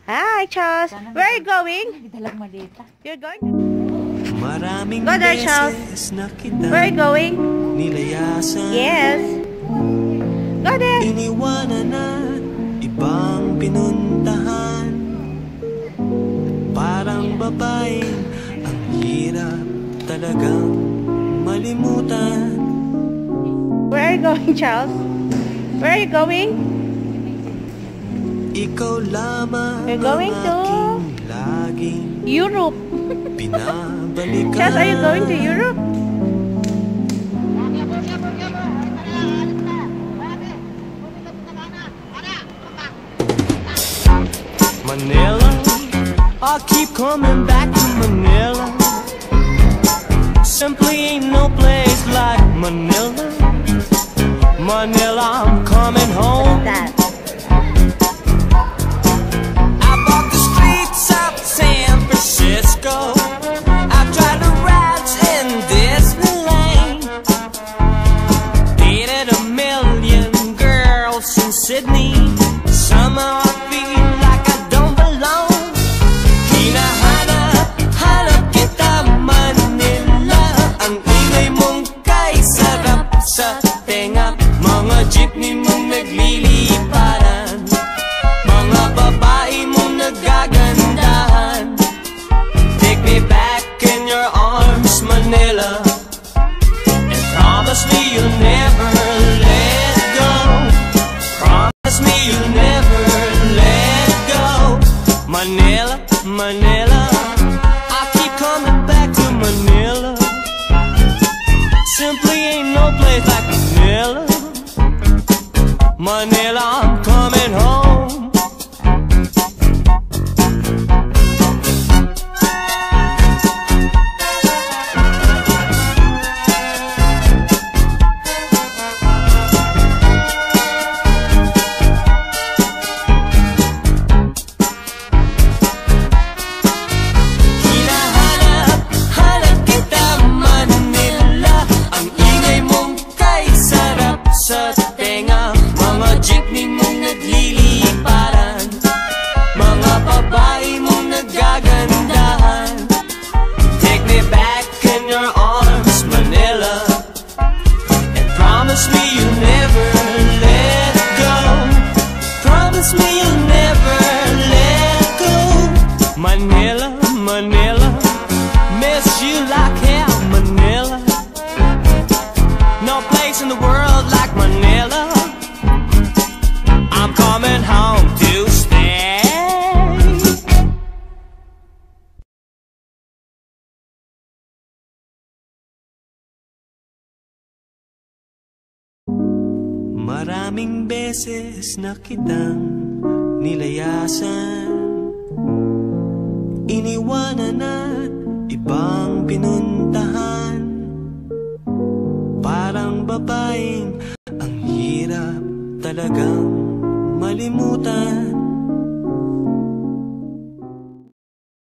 Hi, Charles. Where are you going? You're going to... Go there, Charles. Where are you going? Yes. Go there. Iniwanan at ibang pinuntahan. Parang babaeng ang hirap talagang malimutan. Where are you going, Charles? Where are you going? Ikaw lamang You're going to laging Europe. pinabalikan. Charles, are you going to Europe? Manila, I keep coming back to Manila. Simply ain't no place like Manila. Manila, I'm coming home. That. I walk the streets of San Francisco. I've tried the rides in Disneyland. Dated a million girls in Sydney. Somehow I feel like I don't belong. Hinahanap kita Manila. Ang ingay mong kay sarap sa tenga. Mga jeepney mong nagliliparan. Mga babae mong nagagandahan. Take me back in your arms, Manila, and promise me you'll never let go. Promise me you'll never let go. Manila, Manila, I keep coming back to Manila. Simply ain't no place like Manila. Manila, I'm coming home. Hinahanap kita Manila. Ang ingay mong kay sarap sa tenga. Mga jeepney mong nagliliparan. Mga babae mong nagagandahan. Take me back in your arms, Manila, and promise me you'll never let go. Promise me you'll never let go. Manila, Manila, miss you like hell, Manila. No place in the world like Manila. I'm coming home to stay. Maraming beses na kitang nilayasan, iniwanan at ibang pinuntahan. Parang babaeng ang hirap talagang malimutan.